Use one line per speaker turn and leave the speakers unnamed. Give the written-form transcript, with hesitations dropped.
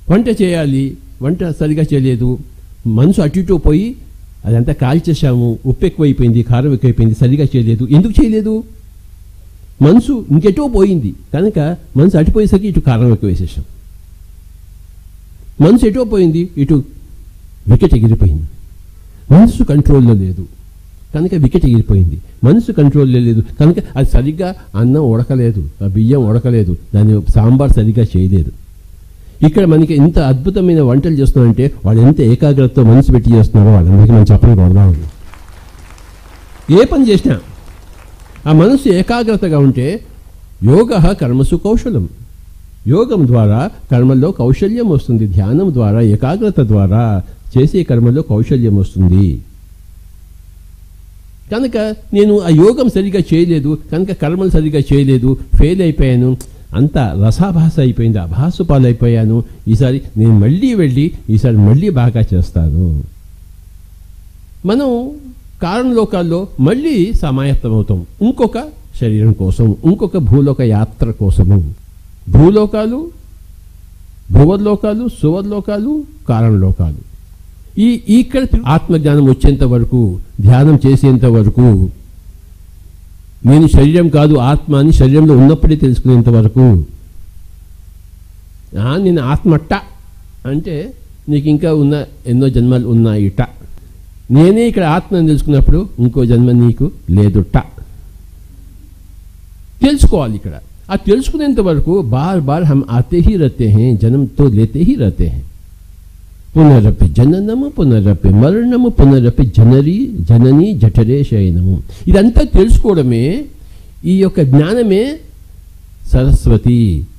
వంట చేయాలి, వంట సరిగా చేయలేదు, మనసు అటు ఇటు పోయి అదంతా కాల్చేసాము, ఉప్పు ఎక్కువైపోయింది, కారం ఎక్కువైపోయింది, సరిగా చేయలేదు. ఎందుకు చేయలేదు? మనసు ఇంకెటో పోయింది కనుక మనసు అటుపోయేసరికి ఇటు కారం ఎక్కువ వేసేసాం. మనసు ఎటో పోయింది, ఇటు వికెట్ ఎగిరిపోయింది. మనసు కంట్రోల్లో లేదు కనుక వికెట్ ఎగిరిపోయింది. మనసు కంట్రోల్లో లేదు కనుక అది సరిగ్గా అన్నం ఉడకలేదు, బియ్యం ఉడకలేదు, దాని సాంబార్ సరిగ్గా చేయలేదు. ఇక్కడ మనకి ఎంత అద్భుతమైన వంటలు చేస్తున్నారంటే వాళ్ళు ఎంత ఏకాగ్రతతో మనసు పెట్టి చేస్తున్నారో వాళ్ళందరికీ మనం చెప్పడం కొడదాం. ఏ పని చేసినా ఆ మనసు ఏకాగ్రతగా ఉంటే యోగ కర్మసు కౌశలం. యోగం ద్వారా కర్మల్లో కౌశల్యం వస్తుంది. ధ్యానం ద్వారా, ఏకాగ్రత ద్వారా చేసే కర్మల్లో కౌశల్యం వస్తుంది. కనుక నేను ఆ యోగం సరిగా చేయలేదు కనుక కర్మలు సరిగా చేయలేదు, ఫెయిల్ అయిపోయాను, అంతా రసాభాస అయిపోయింది, అభాసు పాలైపోయాను, ఈసారి నేను మళ్ళీ వెళ్ళి ఈసారి మళ్ళీ బాగా చేస్తాను. మనం కారణలోకాల్లో మళ్ళీ సమాయత్తమవుతాం ఇంకొక శరీరం కోసం, ఇంకొక భూలోక యాత్ర కోసము. భూలోకాలు, భువర్లోకాలు, సువర్లోకాలు, కారణలోకాలు. ఇక్కడ ఆత్మజ్ఞానం వచ్చేంత వరకు, ధ్యానం చేసేంత వరకు, నేను శరీరం కాదు ఆత్మ అని శరీరంలో ఉన్నప్పుడే తెలుసుకునేంత వరకు, నేను ఆత్మట్ట అంటే నీకు ఇంకా ఉన్న ఎన్నో జన్మలు ఉన్నాయిట. నేనే ఇక్కడ ఆత్మని తెలుసుకున్నప్పుడు ఇంకో జన్మ నీకు లేదుట. తెలుసుకోవాలి. ఇక్కడ ఆ తెలుసుకునేంత వరకు బార్ బార్ హమ్ ఆతే హీ రహతే హై, జన్మ తో లేతే హీ రహతే హై. పునరపి జననము, పునరపి మరణము, పునరపి జనని జఠరే శయనము. ఇదంతా తెలుసుకోవడమే, ఈ యొక్క జ్ఞానమే సరస్వతి